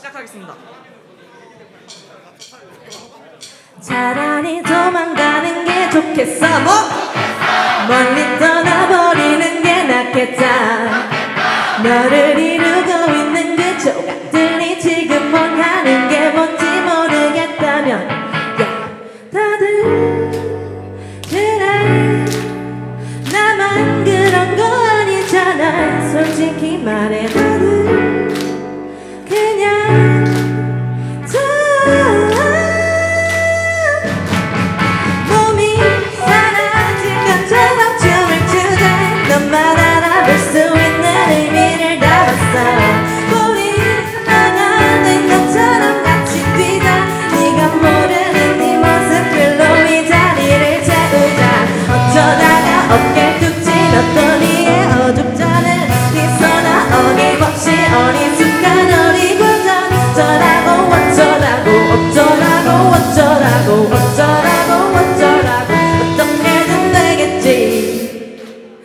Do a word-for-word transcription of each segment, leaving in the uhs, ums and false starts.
시작하겠습니다. 차라리 도망가는 게 좋겠어. 뭐? 멀리 떠나버리는 게 낫겠다. 너를 이루고 있는 그 조각들이 지금 뭘 하는 게 뭔지 모르겠다면 야, 다들 그래 나만 그런 거 아니잖아. 솔직히 말해 다들 그냥 다 몸이 사라진 것처럼 춤을 추자. 너만 알아볼 수 있는 의미를 담았어. 우리 나가는 것처럼 같이 뛰자. 네가 모르는 네 모습들로 이 자리를 채우자. 어쩌다가 어깨 툭 찌렀던 이의 어줍잖은 네 손아 어김없이 어리숙한 어리굴전. 어쩌라고 어쩌라고 어쩌라고 어쩌라고 어쩌라고 어쩌라고 어떻게든 되겠지.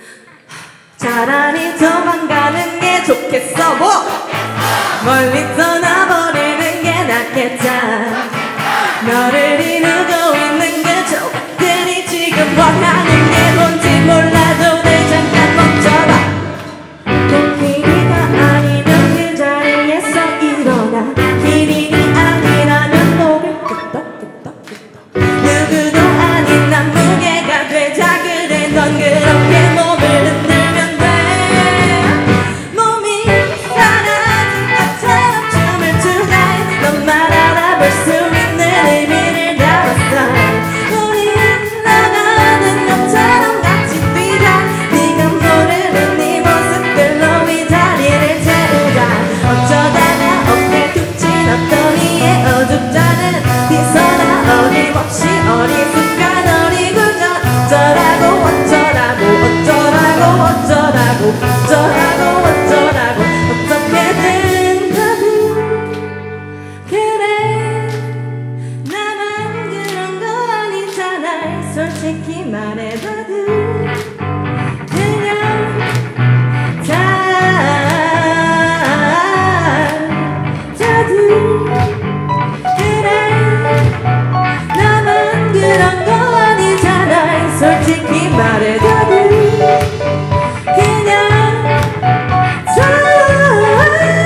차라리 도망가는 게 좋겠어. 뭐? 멀리 떠나버리는 게 낫겠다. 너를 이루고 있는 그 조각들이 지금 뭘 하는 게 뭔지 몰라도 내 잠깐 멈춰봐. 코끼리가 아니면 그 자리에서 일어나. 기린이 아니라면 목을 끄덕끄덕끄덕. 누구도 아닌 난 무게가 되자. 그래 넌 그렇게 몸을 흔들면 돼. 몸이 사라진 것처럼 춤을 추자. 너만 알아볼 수 있는 의미를 담았어. 우리 나가는 것처럼 같이 뛰자. 네가 모르는 네 모습들로 이 자리를 채우자. 어쩌다가 어깨 툭 찌렀던 이의 어줍잖은 네 손아 어림없이 어리숙한 어리굴전. 어쩌라고 어쩌라고 어쩌라고 어쩌라고 어쩌라고 어쩌라고 어떻게든 다들 그래 나만 그런 거 아니잖아. 솔직히 말해 다들 그냥 다 다들 그래 나만 그런 거 아니잖아. 솔직히 말해 다들 그냥 다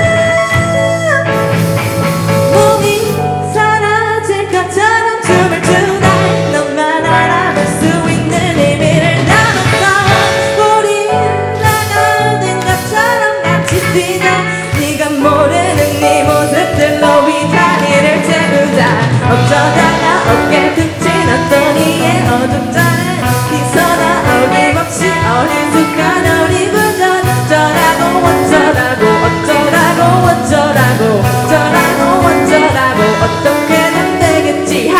몸이 사라질 것처럼 춤을 추다. 너만 알아볼 수 있는 의미를 담았어. 우리 나가는 것처럼 같이 뛰자. 네가 모르는 네 모습들로 이 자리를 채우자. 어쩌다가 어깨 툭 찌렀던 이의 어둡잖은 네 손아 어김없이 어리숙한 어리굴전. 어쩌라고 어쩌라고 어쩌라고 어쩌라고 어쩌라고 어쩌라고 어떻게든 되겠지.